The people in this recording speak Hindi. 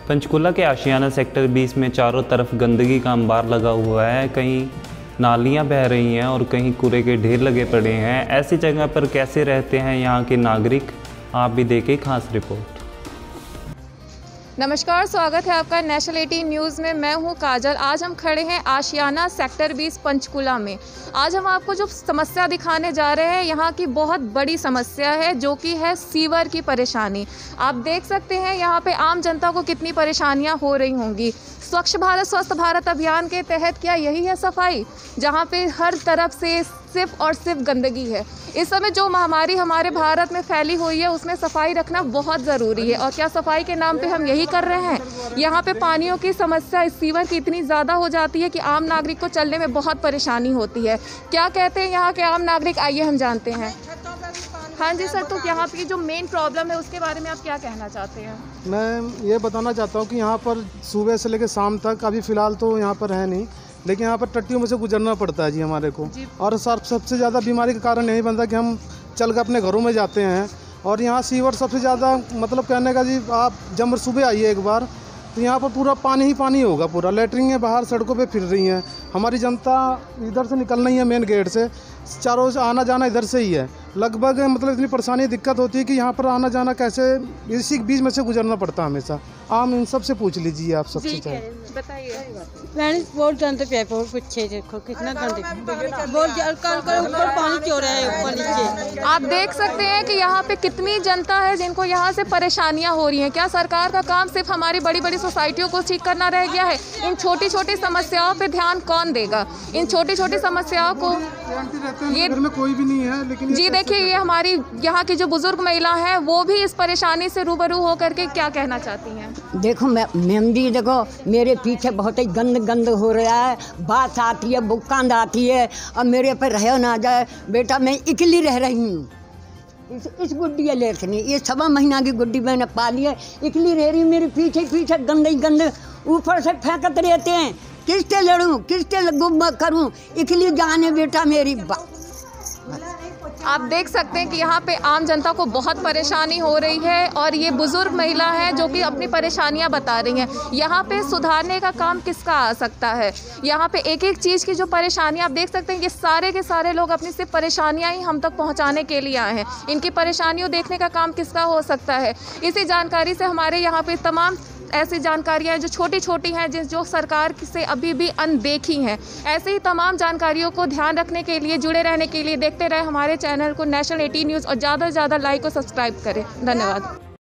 पंचकुला के आशियाना सेक्टर 20 में चारों तरफ गंदगी का अंबार लगा हुआ है। कहीं नालियां बह रही हैं और कहीं कूड़े के ढेर लगे पड़े हैं। ऐसी जगह पर कैसे रहते हैं यहाँ के नागरिक, आप भी देखें खास रिपोर्ट। नमस्कार, स्वागत है आपका नेशनल 18 न्यूज़ में। मैं हूं काजल। आज हम खड़े हैं आशियाना सेक्टर 20 पंचकुला में। आज हम आपको जो समस्या दिखाने जा रहे हैं, यहाँ की बहुत बड़ी समस्या है जो कि है सीवर की परेशानी। आप देख सकते हैं यहाँ पे आम जनता को कितनी परेशानियाँ हो रही होंगी। स्वच्छ भारत स्वस्थ भारत अभियान के तहत क्या यही है सफाई, जहाँ पे हर तरफ से सिर्फ और सिर्फ गंदगी है। इस समय जो महामारी हमारे भारत में फैली हुई है उसमें सफाई रखना बहुत ज़रूरी है। और क्या सफाई के नाम पे हम यही कर रहे हैं? यहाँ पे पानियों की समस्या इस सीवर की इतनी ज़्यादा हो जाती है कि आम नागरिक को चलने में बहुत परेशानी होती है। क्या कहते हैं यहाँ के आम नागरिक, आइए हम जानते हैं। हाँ जी सर, तो यहाँ की जो मेन प्रॉब्लम है उसके बारे में आप क्या कहना चाहते हैं? मैं ये बताना चाहता हूँ कि यहाँ पर सुबह से लेकर शाम तक, अभी फ़िलहाल तो यहाँ पर है नहीं, लेकिन यहाँ पर टट्टियों में से गुजरना पड़ता है जी हमारे को। और सबसे ज़्यादा बीमारी का कारण यही बनता है कि हम चल कर अपने घरों में जाते हैं। और यहाँ सीवर सबसे ज़्यादा, मतलब कहने का जी, आप जब सुबह आइए एक बार तो यहाँ पर पूरा पानी ही पानी होगा। पूरा लेटरिन बाहर सड़कों पे फिर रही हैं। हमारी जनता इधर से निकलना ही है, मेन गेट से चारों से आना जाना इधर से ही है लगभग। मतलब इतनी परेशानी दिक्कत होती है कि यहाँ पर आना जाना कैसे, इसी बीच में से गुजरना पड़ता है हमेशा। आम इन सब से पूछ लीजिए आप सबसे चाहे बताइए। बहुत गंद पे बहुत पूछे, देखो कितना गंद, बहुत ऊपर पानी क्यों रहा है, ऊपर नीचे। आप देख सकते हैं कि यहाँ पे कितनी जनता है जिनको यहाँ से परेशानियाँ हो रही हैं। क्या सरकार का काम सिर्फ हमारी बड़ी बड़ी सोसाइटियों को ठीक करना रह गया है? इन छोटी छोटी समस्याओं पे ध्यान कौन देगा? इन छोटी छोटी समस्याओं को ये घर में कोई भी नहीं है, लेकिन जी देखिए, ये हमारी यहाँ की जो बुजुर्ग महिला हैं वो भी इस परेशानी से रूबरू होकर के क्या कहना चाहती हैं? देखो मैम जी, देखो मेरे पीछे बहुत ही गंद हो रहा है। बात आती है, बुक्कांद आती है, और मेरे पर रह ना जाए। बेटा मैं अकेली रह रही हूँ, इस गुड्डी ले रखनी, ये 6 महीना की गुड्डी मैंने पाली है, अकेली रह रही। मेरे पीछे गंद ऊपर से फेंकते रहते हैं। किससे लड़ूं, किससे गुम्बा करूं, अकेली जाने बेटा मेरी आप देख सकते हैं कि यहाँ पे आम जनता को बहुत परेशानी हो रही है और ये बुजुर्ग महिला है जो कि अपनी परेशानियाँ बता रही हैं। यहाँ पे सुधारने का काम किसका आ सकता है? यहाँ पे एक एक चीज़ की जो परेशानी आप देख सकते हैं कि सारे के सारे लोग अपनी सिर्फ परेशानियाँ ही हम तक पहुँचाने के लिए आए हैं। इनकी परेशानियों देखने का काम किसका हो सकता है? इसी जानकारी से हमारे यहाँ पे तमाम ऐसी जानकारियाँ हैं जो छोटी छोटी हैं, जो सरकार से अभी भी अनदेखी हैं। ऐसे ही तमाम जानकारियों को ध्यान रखने के लिए, जुड़े रहने के लिए देखते रहे हमारे चैनल को नेशनल 18 न्यूज़ और ज़्यादा से ज़्यादा लाइक और सब्सक्राइब करें। धन्यवाद।